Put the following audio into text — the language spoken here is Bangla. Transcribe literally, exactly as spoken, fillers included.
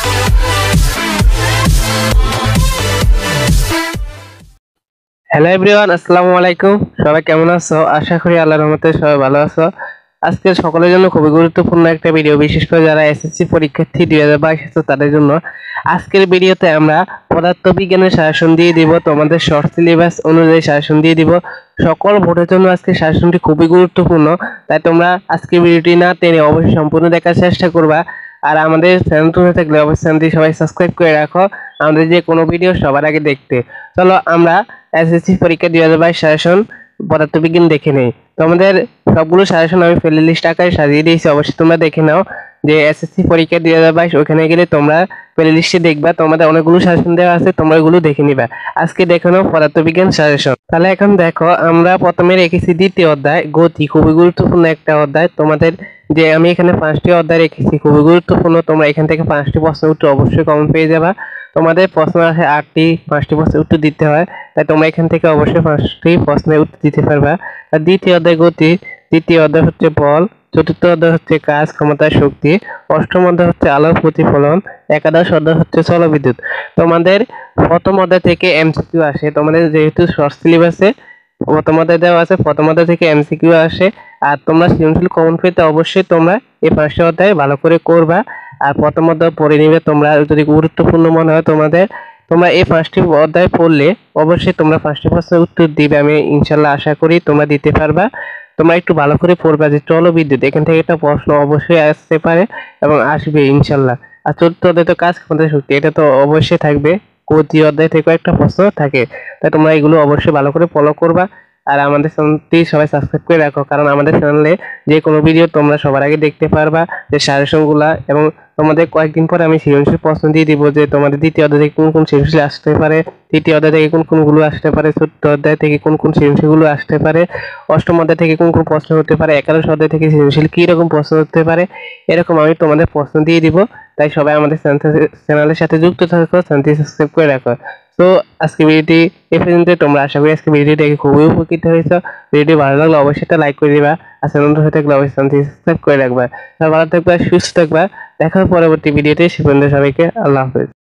হ্যালো এভরিওয়ান, আসসালামু আলাইকুম। সবাই কেমন আছো? আশা করি আল্লাহর রহমতে সবাই ভালো আছো। আজকে সকলের জন্য খুবই গুরুত্বপূর্ণ একটা ভিডিও, বিশেষ করে যারা এসএসসি পরীক্ষার্থী দুই হাজার বাইশ আছে তাদের জন্য। আজকের ভিডিওতে আমরা পদার্থবিজ্ঞানের সাজেশন দিয়ে দিব, তোমাদের শর্ট সিলেবাস অনুযায়ী সাজেশন দিয়ে দিব। সকল ভোটের জন্য আজকে সাজেশনটি খুবই গুরুত্বপূর্ণ, তাই তোমরা আজকের ভিডিওটি না টেনে অবশ্যই সম্পূর্ণ দেখার চেষ্টা করবা। আর আমাদের চ্যানেলটি হয়ে থাকলে অবশ্যই চ্যানেলটি সবাই সাবস্ক্রাইব করে রাখো, আমাদের যে কোনো ভিডিও সবার আগে দেখতে। চলো আমরা এসএসসি পরীক্ষা দুই হাজার বাইশ সাজেশন পদার্থবিজ্ঞান দেখে নেই। তো আমাদের সবগুলো সাজেশন আমি প্লে লিস্ট আকারে সাজিয়ে দিয়েছি, অবশ্যই তোমরা দেখে নাও। যে এসএসসি পরীক্ষা দুই হাজার বাইশ ওখানে গেলে তোমরা প্লে লিস্টে দেখবা, তোমাদের অনেকগুলো সাজেশন দেওয়া আছে, তোমরা এগুলো দেখে নিবা। আজকে দেখে নাও পদার্থবিজ্ঞান সাজেশন। তাহলে এখন দেখো, আমরা প্রথমে রেখেছি দ্বিতীয় অধ্যায় গতি, খুবই গুরুত্বপূর্ণ একটা অধ্যায়। তোমাদের যে আমি এখানে পাঁচটি অধ্যায় রেখেছি, খুবই গুরুত্বপূর্ণ। তোমরা এখান থেকে পাঁচটি প্রশ্ন উত্তর অবশ্যই কমন পেয়ে যাবা। তোমাদের প্রশ্ন আছে আটটি, পাঁচটি প্রশ্নের উত্তর দিতে হয়, তাই তোমরা এখান থেকে অবশ্যই পাঁচটি প্রশ্নের উত্তর দিতে পারবা। আর দ্বিতীয় অধ্যায় গতি, তৃতীয় অধ্যায় হচ্ছে বল, চতুর্থ অধ্যায় হচ্ছে কাজ, ক্ষমতা, শক্তি, অষ্টম অধ্যায় হচ্ছে আলোর প্রতিফলন, একাদশ অধ্যায় হচ্ছে জলবিদ্যুৎ। তোমাদের প্রথম অধ্যায় থেকে এমসিকিউ আসে, তোমাদের যেহেতু শর্ট সিলেবাসে প্রথম অধ্যায় দেওয়া আছে, প্রথম অধ্যায় থেকে এমসিকিউ আসে। আর তোমরা সৃজনশীল কমন পেতে অবশ্যই তোমরা এই পাঁচটি অধ্যায় ভালো করে করবা, আর প্রথম অধ্যায় পড়ে নিবে। তোমরা যদি গুরুত্বপূর্ণ মনে হয় তোমাদের, তোমরা এই পাঁচটি অধ্যায় পড়লে অবশ্যই তোমরা পাঁচটি প্রশ্নের উত্তর দিবে, আমি ইনশাল্লাহ আশা করি তোমরা দিতে পারবা। তোমরা একটু ভালো করে পড়বা যে জলবিদ্যুৎ, এখান থেকে একটা প্রশ্ন অবশ্যই আসতে পারে এবং আসবে ইনশাল্লাহ। আর চতুর্থ অধ্যায় তো কাজ, ক্ষমতা, শক্তি, এটা তো অবশ্যই থাকবে। গতি অধ্যায় থেকে একটা প্রশ্ন থাকে, তাই তোমরা এগুলো অবশ্যই ভালো করে ফলো করবা। আর আমাদের চ্যানেলটি সবাই সাবস্ক্রাইব করে রাখো, কারণ আমাদের চ্যানেলে যে কোনো ভিডিও তোমরা সবার আগে দেখতে পারবা, যে সাজেশনগুলা। এবং তোমাদের কয়েকদিন পরে আমি সৃজনশীল প্রশ্ন দিয়ে দিব, যে তোমাদের দ্বিতীয় অধ্যায় থেকে কোন কোন সৃজনশীল আসতে পারে, তৃতীয় অধ্যায় থেকে কোন কোনগুলো আসতে পারে, চতুর্থ অধ্যায় থেকে কোন কোন সৃজনশীলগুলো আসতে পারে, অষ্টম অধ্যায় থেকে কোন কোন প্রশ্ন হতে পারে, একাদশ অধ্যায় থেকে সৃজনশীল কী রকম প্রশ্ন হতে পারে, এরকম আমি তোমাদের প্রশ্ন দিয়ে দিব। তাই সবাই আমাদের চ্যানেলের সাথে যুক্ত থাকো, চ্যানেলটি সাবস্ক্রাইব করে রাখো। তো আজকে ভিডিওটি এই পর্যন্ত। তোমরা আশা করি আজকে ভিডিওটি দেখে খুবই উপকৃত হয়েছো। ভিডিওটি ভালো লাগলে অবশ্যই একটা লাইক করে দিবা, আর চ্যানেলটা হয়ে থাকলে অবশ্যই চ্যানেলটি সাবস্ক্রাইব করে রাখবা। ভালো থাকবা, সুস্থ থাকবা, দেখা হবে পরবর্তী ভিডিওতে। সে পর্যন্ত সবাইকে আল্লাহ হাফেজ।